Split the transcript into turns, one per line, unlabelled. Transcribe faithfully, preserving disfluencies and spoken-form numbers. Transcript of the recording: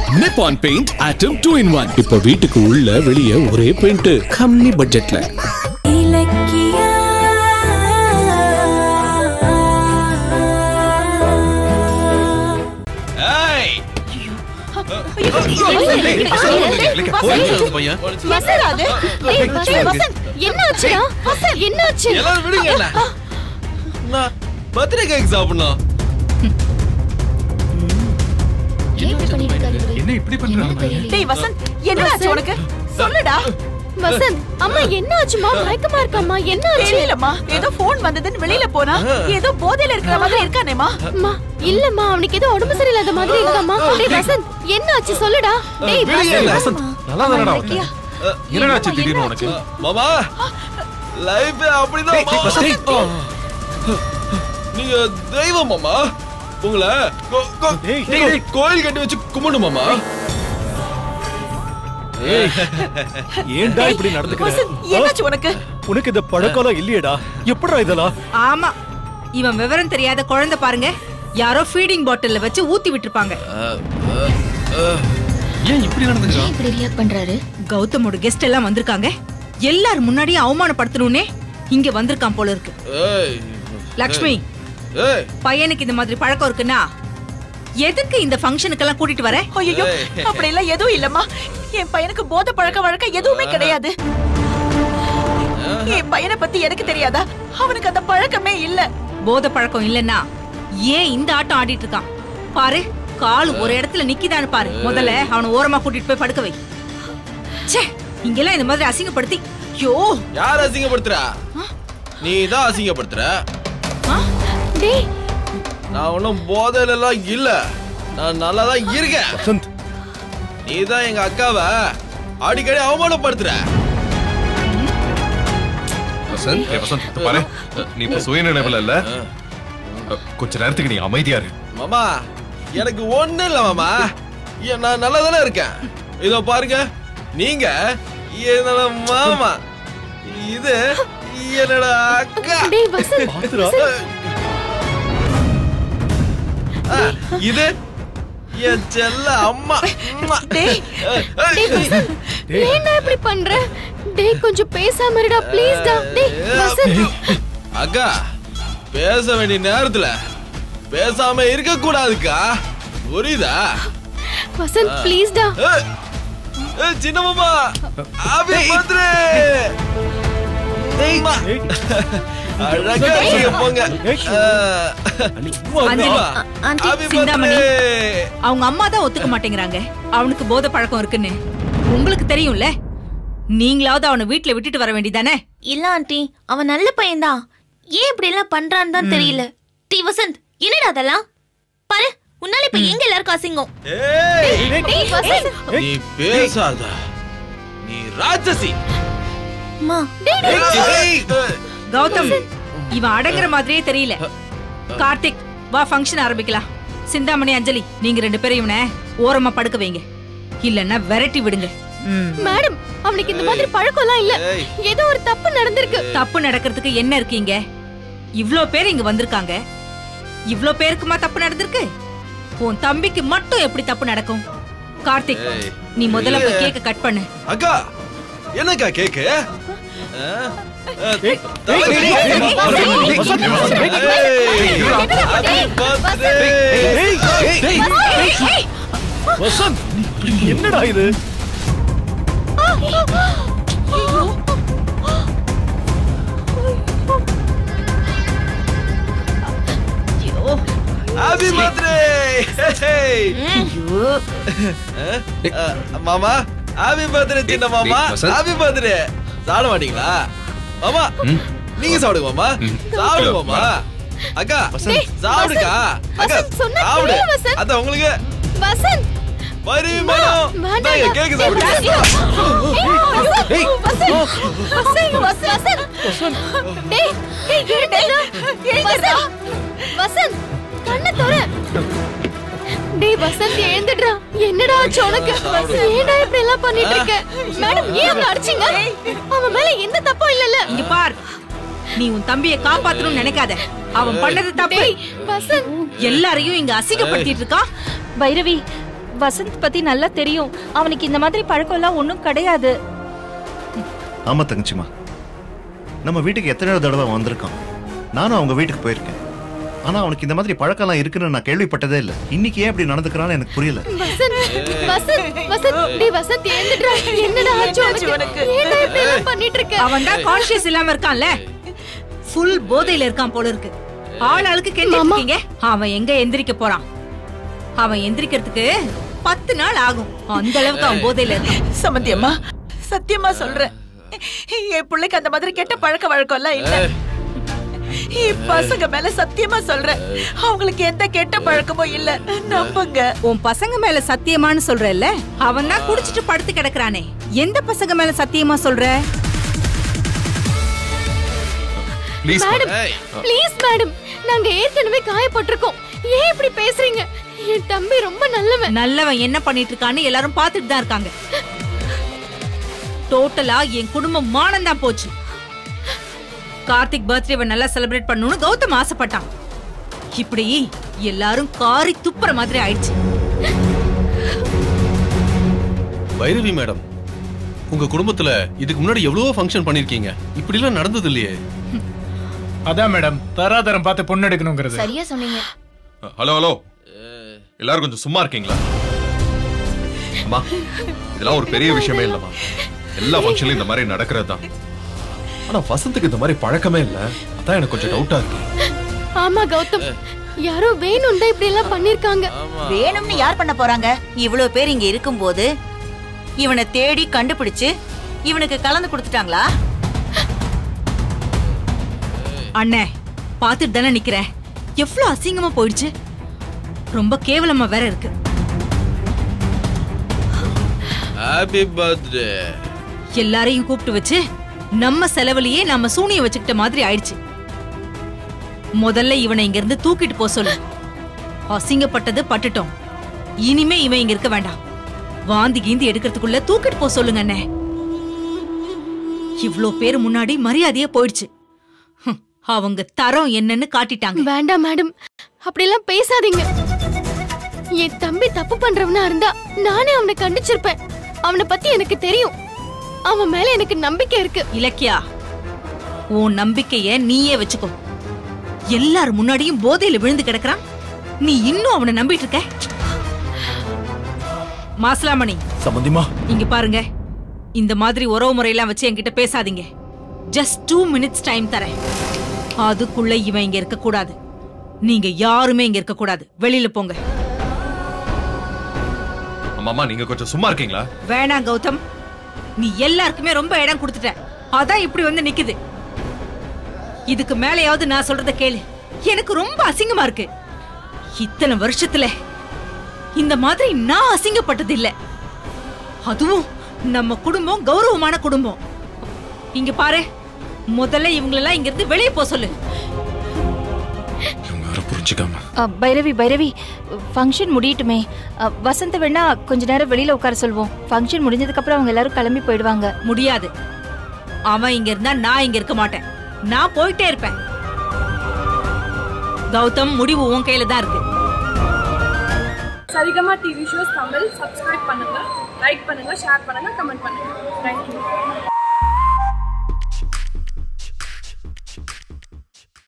Nippon Paint Atom two in one. இப்போ வீட்டுக்கு உள்ள வெளிய ஒரே பெயிண்ட் கம்மி பட்ஜெட்ல. இலக்கியா
ஏய்
வசராது ஏய் வசன் என்னாச்சுடா வசன் என்னாச்சு
எல்லாரும் விடுங்க நான் பர்த்டே கேக் சாப்பிடணும்.
என்ன இப்படி பண்றாங்க?
டேய் வசந்த் என்னாச்சு உனக்கு சொல்லுடா. வசந்த் அம்மா என்னாச்சுமா? மயக்கமா இருக்கம்மா. என்னாச்சு? இல்லம்மா ஏதோ ஃபோன் வந்ததுன்னு வெளியில போனா ஏதோ போதையில இருக்கிற மாதிரி இருக்கானேமா. அம்மா இல்லம்மா அவனுக்கு ஏதோ உடம்பு சரியில்லாத மாதிரி இருக்கம்மா. டேய் வசந்த் என்னாச்சு சொல்லுடா. டேய் வசந்த்
நல்லா தானடா இருக்க. என்னடாச்சு திடீர்னு உனக்கு?
மாமா லைஃப் அப்படிதான் வசந்த். நீங்க தெய்வம் மாமா. உங்களை கோயில் கட்டி வச்சு கும்பிடு மாமா.
ஏன்டா இப்படி நடந்துக்கிற?
என்னாச்சு உனக்கு?
உனக்கு இந்த பழக்கம் இல்லையேடா. எப்படிடா இதெல்லாம்?
ஆமா இவன் விவரம் தெரியாத குழந்தை பாருங்க. யாரோ ஃபீடிங் பாட்டில்ல வச்சு ஊத்தி விட்டுருப்பாங்க.
ஏன் இப்படி நடந்துக்கிறான்?
இப்படி ரியாக்ட் பண்றாரு?
கௌதமோட கெஸ்ட் எல்லாம் வந்திருக்காங்க. எல்லாரும் முன்னாடியே அவமானப்படுத்தணும்னே இங்க வந்திருக்கான் போல இருக்கு. லக்ஷ்மி பையனுக்கு இந்த மாதிரி பழக்கம் இருக்குன்னா எதுக்கு இந்த ஃபங்க்ஷனுக்கு எல்லாம் கூட்டிட்டு வர?
ஐயோ அப்படி எல்லாம் எதுவும் இல்லம்மா. என் பையனுக்கு போதை பழக்க வழக்கம் எதுவுமே கிடையாது. என் பையனை பத்தி எனக்கு தெரியாதா? அவனுக்கு அந்த பழக்கமே இல்ல.
போதை பழக்கம் இல்லன்னா ஏன் இந்த ஆட்டம் ஆடிட்டு இருக்கான் பாரு. கால் ஒரு இடத்துல நிக்கிதான்னு பாரு. முதல்ல அவனை ஓரமா கூட்டிட்டு போய் படுக்க வை. ச்சே இங்கெல்லாம் இந்த மாதிரி அசிங்கப்படுத்தி யோ.
யார் அசிங்கப்படுத்துறா? நீ தான் அசிங்கப்படுத்துற.
டேய்
நான் ஒன்னும் போதையில எல்லாம் இல்ல. நான் நல்லா தான் இருக்கேன்.
வசந்த்
நீ தான் எங்க அக்காவை அடிக்கடி அவமானப்படுத்துற.
வசந்த் ஏ வசந்த் பாரு நீ இப்ப சுயநினைவுல இல்ல. கொஞ்ச நேரத்துக்கு நீ அமைதியா இரு.
மாமா எனக்கு ஒண்ணு இல்ல மாமா. நான் நல்லா தானே இருக்கேன். இதோ பாருங்க நீங்க என்னோட மாமா. இது என்னோட அக்கா.
டேய் வசந்த்
இது என் செல்ல அம்மா.
டேய் டேய் வசந்த் ஏன்டா இப்படி பண்ற? டேய் கொஞ்சம் பேசாம இருடா ப்ளீஸ் டா. டேய் வசந்த்
அக்கா பேச வேண்டிய நேரத்துல பேசாம இருக்க கூடாதுக்கா. புரியுதா?
வசந்த் ப்ளீஸ் டா.
சின்ன மாமா ஹாப்பி பர்த்டே. அழகா இருக்கீங்க போங்க.
அவங்க அம்மா தான் ஒத்துக்க மாட்டேங்கிறாங்க அவனுக்கு போதை பழக்கம் இருக்குன்னு. உங்களுக்கு தெரியும்ல. நீங்களாவது அவனை வீட்டுல விட்டுட்டு வர வேண்டியதானே?
இல்ல ஆண்டி அவன் நல்ல பையன்தான். ஏன் இப்படி எல்லாம் பண்றான்னு தான் தெரியல. டி வசந்த் என்னடா அதெல்லாம் பாரு. உன்னால இப்ப எங்க எல்லாருக்கும் அசிங்கம்.
நீ பேசாத. நீ ராட்சசி.
கௌதம் இவன் அடங்குற மாதிரியே தெரியல. கார்த்திக் வா ஃபங்க்ஷன் ஆரம்பிக்கலாம். சிந்தாமணி அஞ்சலி நீங்க ரெண்டு பேரும் இவனை ஓரமா படுக்க வைங்க. இல்லன்னா விரட்டி விடுங்க.
மேடம் அவனுக்கு இந்த மாதிரி பழக்கம் எல்லாம் இல்ல. ஏதோ ஒரு தப்பு நடந்திருக்கு.
தப்பு நடக்கிறதுக்கு என்ன இருக்கீங்க? இவ்ளோ பேர் இங்க வந்திருக்காங்க. இவ்ளோ பேருக்குமா தப்பு நடந்திருக்கு? உன் தம்பிக்கு மட்டும் எப்படி தப்பு நடக்கும்? கார்த்திக் நீ முதல்ல போய் கேக்க கட் பண்ணு.
அக்கா என்னக்கா கேக்கு?
என்னடா இது?
Happy birthday. மாமா ஹாப்பி பர்த்டே சின்ன மாமா. Happy birthday. சாப்பிட மாட்டீங்களா மாமா? நீங்க சாப்பிடுங்க மாமா. சாப்பிடுங்க மாமா. அக்கா சாப்பிடுக்கா. அக்கா சாப்பிடு. அத உங்களுக்கு
வசந்த்
பரி மேடம் நான் கேக் சாப்பிடுங்க.
ஏய் வசந்த் வசந்த் வசந்த் டேய் டேய் எழுந்துடா. எழுந்துடா வசந்த் கண்ணை தர. டேய் வசந்த் எழுந்துடா. என்னடா ஆச்சு உனக்கு? ஏன்டா இப்படி எல்லாம் பண்ணிட்டு இருக்க? மேடம் ஏன் அவனை அடிச்சீங்க? அவன் மேல எந்த தப்பும் இல்லல.
இங்க பார் நீ உன் தம்பியை காப்பாத்தணும்னு நினைக்காத. அவன் பண்ணது தப்பு.
வசந்த்
எல்லாரையும் இங்க அசிங்கப்படுத்திட்டு இருக்கா.
பைரவி
வசந்த் பத்தி நல்லா தெரியும். அவனுக்கு இந்த மாதிரி பழக்கம் எல்லாம் ஒண்ணும் கிடையாது.
ஆமா தங்கச்சிமா, நம்ம வீட்டுக்கு எத்தனை தடவை வந்திருக்கான். நானும் அவங்க வீட்டுக்கு போயிருக்கேன். ஆனா அவனுக்கு இந்த மாதிரி பழக்கம்லாம் இருக்குன்னு நான் கேள்விப்பட்டதே இல்ல. இன்னைக்கு ஏன் இப்படி நடந்துக்கிறான்னு எனக்கு புரியல.
அவன் தான் கான்ஷியஸ் இல்லாம இருக்கான்ல, ஃபுல் போதையில இருக்கான் போல இருக்கு. ஆள் ஆளுக்கு கேட்டீங்க. அவன் எங்க எந்திரிக்க போறான்? அவன் எந்திரிக்கிறதுக்கு பத்து நாள் ஆகும். அந்த அளவுக்கு அவன் போதையில இருக்கான்.
சமந்தி அம்மா, சத்தியமா சொல்றேன், என் பிள்ளைக்கு அந்த மாதிரி கெட்ட பழக்க வழக்கம் எல்லாம் இல்ல. பசங்க மேல சத்தியமா சொல்றேன், அவங்களுக்கு எந்த கெட்ட பழக்கமும் இல்ல. நம்புங்க.
உன் பசங்க மேல சத்தியமான்னு சொல்றல்ல, அவன் தான் குடிச்சிட்டு படுத்து கிடக்குறானே. எந்த பசங்க மேல சத்தியமா சொல்ற?
மேடம், ப்ளீஸ் மேடம், நாங்க ஏற்கனவே காயப்பட்டிருக்கோம். ஏன் இப்படி பேசுறீங்க? என் தம்பி ரொம்ப நல்லவன்.
நல்லவன் என்ன பண்ணிட்டு இருக்கான்னு எல்லாரும் பாத்துட்டு தான் இருக்காங்க. டோட்டலா என் குடும்பம் மானம் தான் போச்சு. கார்த்திக் பர்த்டேவை நல்லா செலிப்ரேட் பண்ணணும்னு கௌதம் ஆசைப்பட்டான். இப்படி எல்லாரும் காரி துப்புற மாதிரி ஆயிடுச்சு.
பைரவி மேடம், உங்க குடும்பத்துல இதுக்கு முன்னாடி எவ்வளவோ ஃபங்க்ஷன் பண்ணிருக்கீங்க, இப்படி எல்லாம் நடந்தது இல்லையே.
அதான் மேடம், தராதரம் பார்த்து பொண்ணு எடுக்கணுங்கிறது.
சரியா சொன்னீங்க.
ஹலோ ஹலோ, எல்லாரும் கொஞ்சம் சும்மா இருக்கீங்களா? அம்மா, இதெல்லாம் ஒரு பெரிய விஷயமே இல்லம்மா. எல்லா ஃபங்க்ஷன்லயும் இந்த மாதிரி நடக்கிறது தான். ஆனா வசந்துக்கு இந்த மாதிரி பழக்கமே இல்ல. அதான் எனக்கு கொஞ்சம் டவுட்டா இருக்கு.
ஆமா கௌதம், யாரோ வேணும் தான் இப்படி எல்லாம் பண்ணிருக்காங்க.
வேணும்னு யார் பண்ண போறாங்க? இவ்வளவு பேர் இங்க இருக்கும்போது இவனை தேடி கண்டுபிடிச்சு இவனுக்கு கலந்து கொடுத்துட்டாங்களா?
அண்ணே, பாத்துட்டு தானே நிக்கிறேன். எவ்வளவு அசிங்கமா போயிடுச்சு. ரொம்ப கேவலமா வேற இருக்கு.
Happy birthday.
எல்லாரையும் கூப்பிட்டு வச்சு நம்ம செலவுலயே நம்ம சூனிய வச்சுக்கிட்ட மாதிரி ஆயிடுச்சு. முதல்ல இவனை இங்க இருந்து தூக்கிட்டு போ சொல்லு. அசிங்கப்பட்டது பட்டுட்டோம். இனிமே இவன் இங்க இருக்க வேண்டாம். வாந்தி கீந்தி எடுக்கிறதுக்குள்ள தூக்கிட்டு போ சொல்லுங்க அண்ணே. இவ்ளோ பேர் முன்னாடி மரியாதையே போயிடுச்சு. அவங்க தரம் என்னன்னு காட்டிட்டாங்க.
வேண்டாம் மேடம், அப்படி எல்லாம் பேசாதீங்க. என் தம்பி தப்பு பண்றவனா இருந்தா நானே அவனை கண்டிச்சிருப்பேன். அவனை பத்தி எனக்கு தெரியும். அவன் மேல எனக்கு நம்பிக்கை இருக்கு.
இலக்கியா, உன் நம்பிக்கைய நீயே வச்சுக்கோ. எல்லாரும் முன்னாடியும் போதையில விழுந்து கிடக்குறான். நீ இன்னும் அவனை நம்பிட்டு இருக்க? மாசலாமணி,
சம்பந்திமா,
இங்க பாருங்க. இந்த மாதிரி உறவு முறையெல்லாம் வச்சு என்கிட்ட பேசாதீங்க. ஜஸ்ட் டூ மினிட்ஸ் டைம் தரேன். அதுக்குள்ள இவன் இங்க இருக்க கூடாது. நீங்க யாருமே இங்க இருக்க கூடாது. வெளியில போங்க.
அம்மா, நீங்க கொஞ்சம் சும்மா இருக்கீங்களா?
வேணாம் கௌதம், நீ எல்லாருக்குமே ரொம்ப இடம் கொடுத்துட்ட. அதான் இப்படி வந்து நிக்குது. இதுக்கு மேலையாவது நான் சொல்றத கேளு. எனக்கு ரொம்ப அசிங்கமா இருக்கு. இத்தனை வருஷத்துல இந்த மாதிரி நான் அசிங்கப்பட்டது இல்ல. அதுவும் நம்ம குடும்பம் கௌரவமான குடும்பம். இங்க பாரு, முதல்ல இவங்களெல்லாம் இங்க இருந்து வெளியே போ சொல்லு.
பைரவி பைரவி, ஃபங்க்ஷன் முடியட்டுமே. வசந்த் வேணா கொஞ்ச நேரம் வெளியில உட்கார சொல்வோம். ஃபங்க்ஷன் முடிஞ்சதுக்கு அப்புறம் அவங்க எல்லாரும் கிளம்பி போயிடுவாங்க.
முடியாது. அவன் இங்க இருந்தா நான் இங்க இருக்க மாட்டேன். நான் போயிட்டே இருப்பேன். கௌதம், முடிவு உன் கையில தான் இருக்கு.
Saregama TV shows Tamil subscribe பண்ணுங்க, லைக் பண்ணுங்க, ஷேர் பண்ணுங்க, கமெண்ட் பண்ணுங்க. தேங்க்யூ.